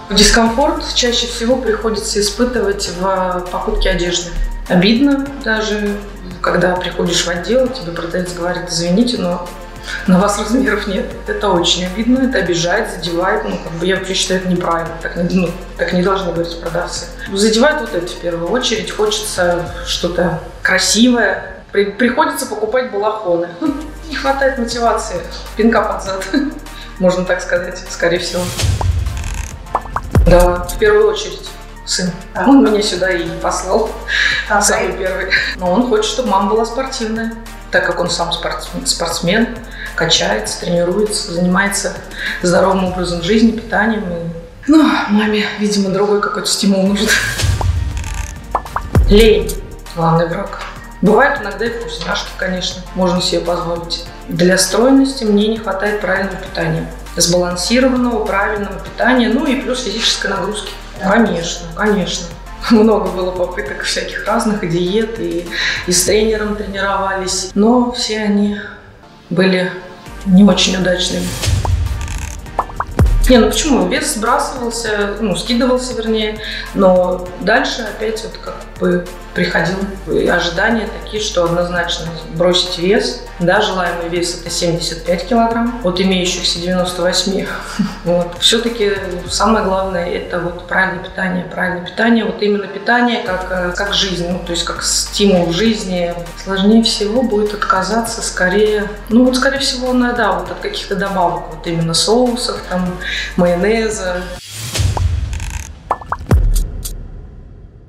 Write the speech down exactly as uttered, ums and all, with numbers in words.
Дискомфорт чаще всего приходится испытывать в покупке одежды. Обидно даже, когда приходишь в отдел, тебе продавец говорит: извините, но на вас размеров нет. Это очень обидно, это обижает, задевает. Ну, как бы я вообще считаю, это неправильно. Так не, ну, так не должны говорить продавцы. Задевает вот это в первую очередь. Хочется что-то красивое. При, приходится покупать балахоны. Не хватает мотивации. Пинка под зад. Можно так сказать, скорее всего. Да, в первую очередь сын. А. Он меня сюда и послал, а, самый да. первый. Но он хочет, чтобы мама была спортивная, так как он сам спортсмен, спортсмен, качается, тренируется, занимается здоровым образом жизни, питанием. И... Ну, маме, видимо, другой какой-то стимул нужен. Лень – главный враг. Бывают иногда и вкусняшки, конечно, можно себе позволить. Для стройности мне не хватает правильного питания. Сбалансированного, правильного питания, ну и плюс физической нагрузки. Конечно, конечно. Много было попыток всяких разных, и диет, и, и с тренером тренировались, но все они были не очень удачными. Не, ну почему? Вес сбрасывался, ну, скидывался, вернее, но дальше опять вот как бы приходил ожидания такие, что однозначно бросить вес. Да, желаемый вес это семьдесят пять килограмм, от имеющихся девяносто восемь. Вот. Все-таки самое главное это вот правильное питание. Правильное питание, вот именно питание как, как жизнь, ну, то есть как стимул в жизни. Сложнее всего будет отказаться скорее, ну вот скорее всего, да, вот от каких-то добавок, вот именно соусов, там, майонеза.